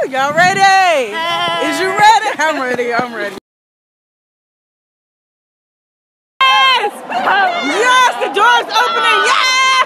Y'all ready? Is you ready? I'm ready. I'm ready. Yes! Yes! The door's opening. Yes!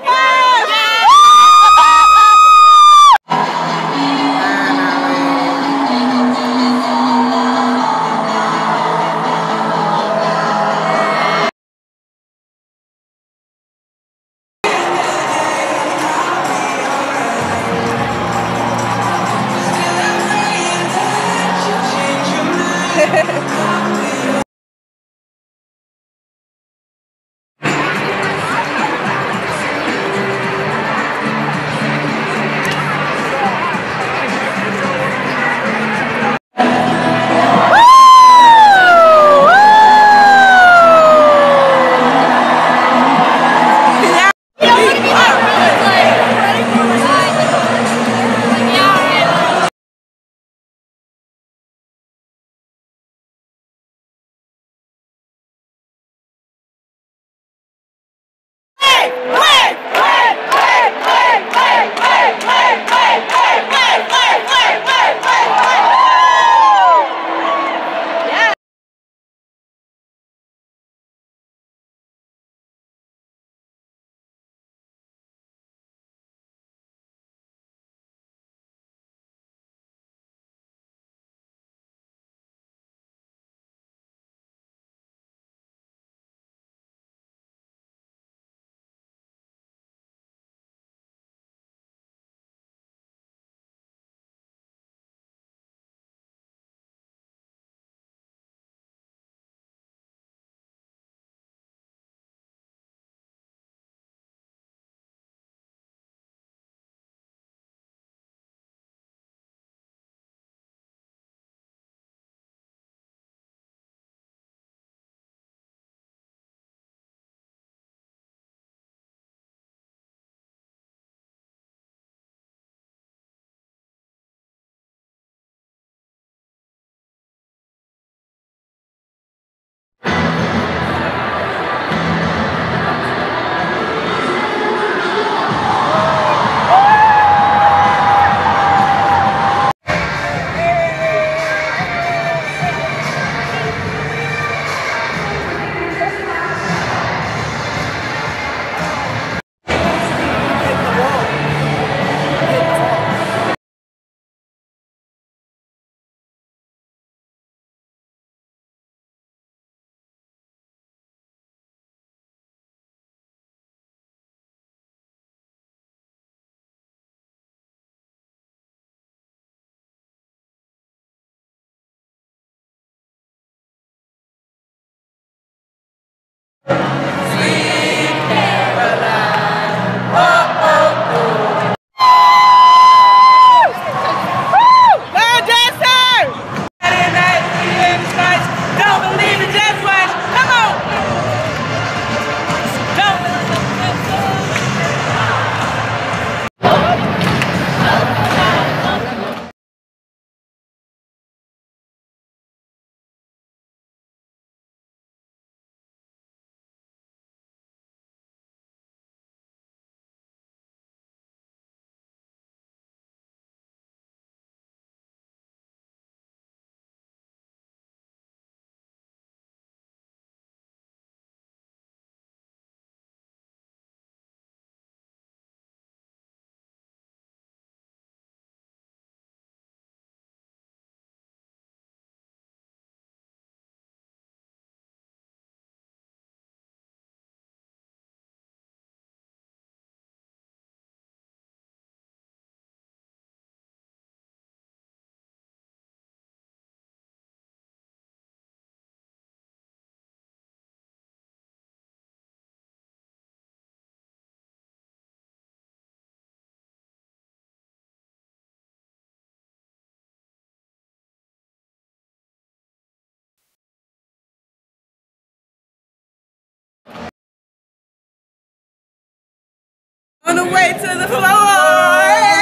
On the way to the floor.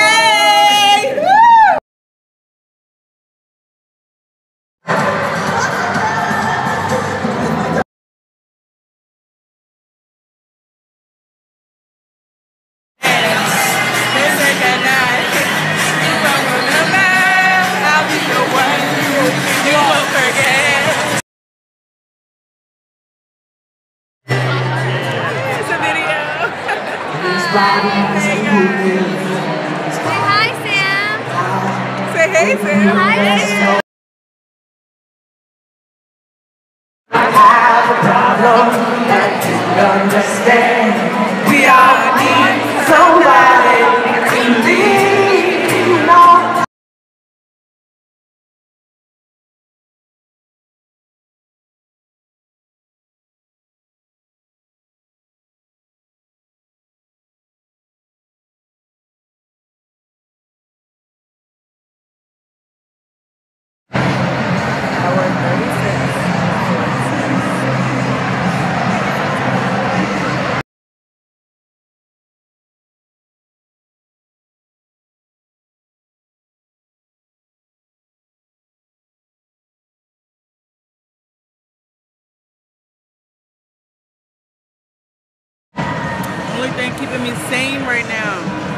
Hey! Woo! They said that night. You don't remember. Say hi, Sam. Say hey, Sam. Hi, Sam. I have a problem that you understand. We all need somebody to lean on. Only thing keeping me sane right now.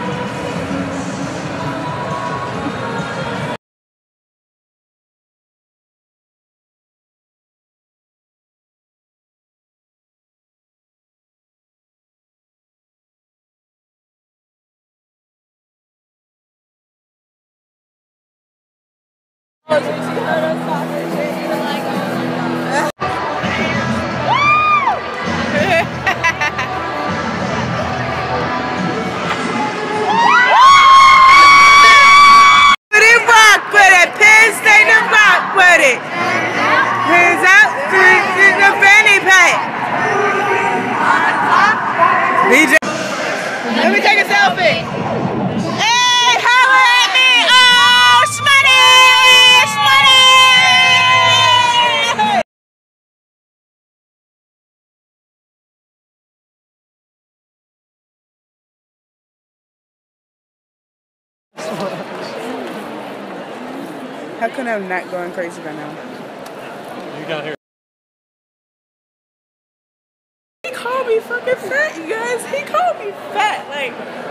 Oh, did you heard us talking shit? You were like, oh my god. Put it rock with it. Penn State to rock with it. Hands out to the fanny pack. DJ. Let me take a selfie. Hey, holla at me. Oh, Smitty! Smitty! How come I'm not going crazy right now? You got here. He called me fucking fat, you guys. He called me fat. Like,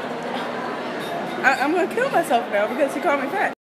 I'm gonna kill myself now because he called me fat.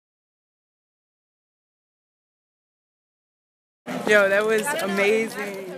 Yo, that was amazing.